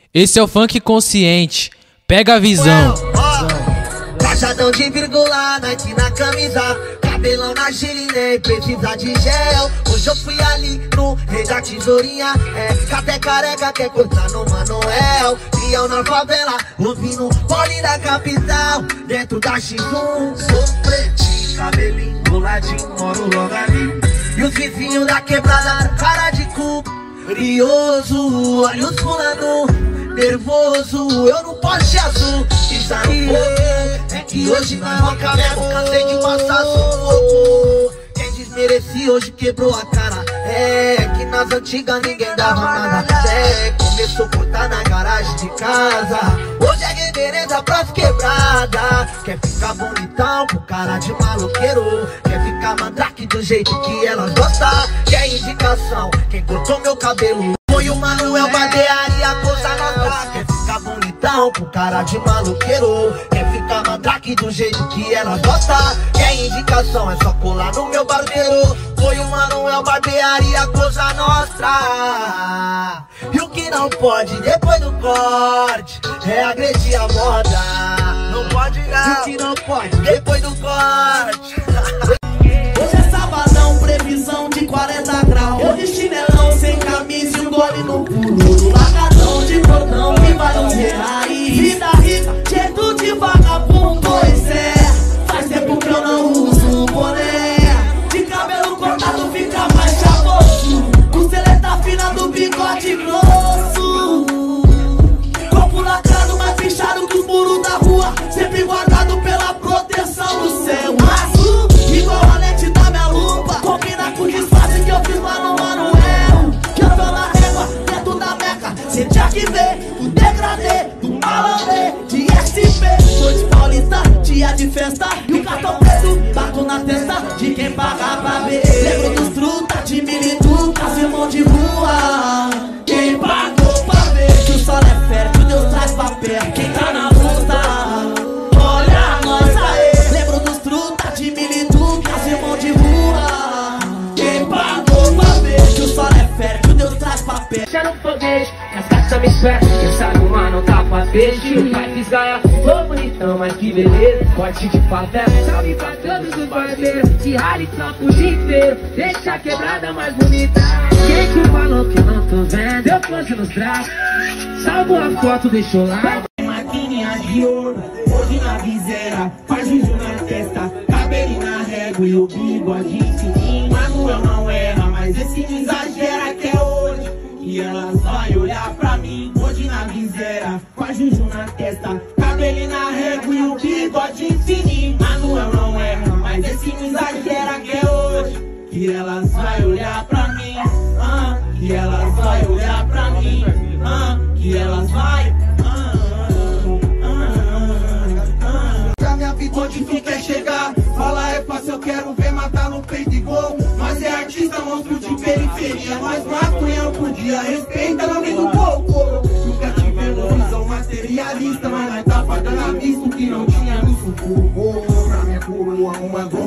Esse é o funk consciente, pega a visão. Cajadão de vírgula, Nike na camisa, cabelão na gíria, nem precisa de gel. Hoje eu fui ali no Rei da Tesourinha, até careca quer cortar no Manuel. Leão na favela, ouvindo pole da capital, dentro da X1. Sou pretinho, cabelinho boladinho, moro logo ali. E os vizinhos da quebrada, cara de cu, brioso, olhos pulando, nervoso, eu no Porsche azul, pisar no fogo. É que hoje na roca mesmo, cansei de passar sufoco. Quem desmerecia hoje quebrou a cara. É que nas antigas ninguém dava nada. Começou a cortar na garagem de casa. Hoje é guerreireza pras quebrada. Quer ficar bonitão com cara de maloqueiro, quer ficar mandrake do jeito que elas gostam. Quer indicação, quem cortou meu cabelo foi o Manuel Barbearia, coisa nossa. Quer ficar bonitão com cara de maloqueiro, quer ficar mandrake do jeito que elas gostam. Quer indicação, é só colar no meu barbeiro. Foi o Manuel Barbearia, coisa nossa. E o que não pode depois do corte é agredir a moda. Não pode não. E o que não pode depois do corte. Hoje é sabadão, previsão de 40 graus. Eu de chinelão, sem camisa e um gole no pulo. Largadão de cordão e vários reais. Vida rica, jeito de vagabundo, pois é. Faz tempo que eu não uso boné. De cabelo cortado fica mais chavoso. Costeleta fina do bigode grosso. Corpo lacrado, mais fechado que os muros da rua. Sempre guardado pela proteção do céu azul. Igual a lente da minha lupa, combina com o disfarce que eu fiz lá no Manuel. Que eu tô na régua, dentro da meca. Cê tinha que ver o degradê do malandrê de SP. Sou de Paulista, dia de festa. E o cartão preto, bato na testa de quem paga pra ver. Lembro dos truta de militucas, irmão de rua. Quem pagou pra ver que o sol é fértil, Deus traz papel. Quem tá na luta, olha nós aí. Lembro dos truta de militucas, irmão de rua. Quem pagou pra ver que o sol é fértil, Deus traz papel. Já no foguete, as caixas me esperam. Quem sabe o mano tá pra peixe. Vai fisgar, sou bonitão, mas que beleza. Corte de favela, salve pra todos os barbeiros. De rally, trampo o dia inteiro, deixa a quebrada mais bonita. Quem que falou que eu não tô vendo? Eu close nos braços, salvo a foto, deixou lá. Maquininha de ouro, hoje na viseira. Faz juju na testa, cabelinho na régua e o bigode fininho. Manuel não erra, mas esse não exagera que é hoje que elas vai olhar pra mim. Hoje na viseira, faz juju na testa, cabelinho na régua e o bigode fininho. Manuel não erra, mas esse não exagera que é hoje que elas vai olhar pra mim. Que elas vai olhar pra mim. Que elas vai. Pra minha vida onde tu quer chegar. Fala é fácil, eu quero ver matar no peito e gol. Mas é artista, monstro de periferia. Nós maconhamos por dia, respeita nome do pouco. Nunca tivemos visão materialista, mas nós tá pagando a vista que não tinha no sufoco. Pra minha coroa, uma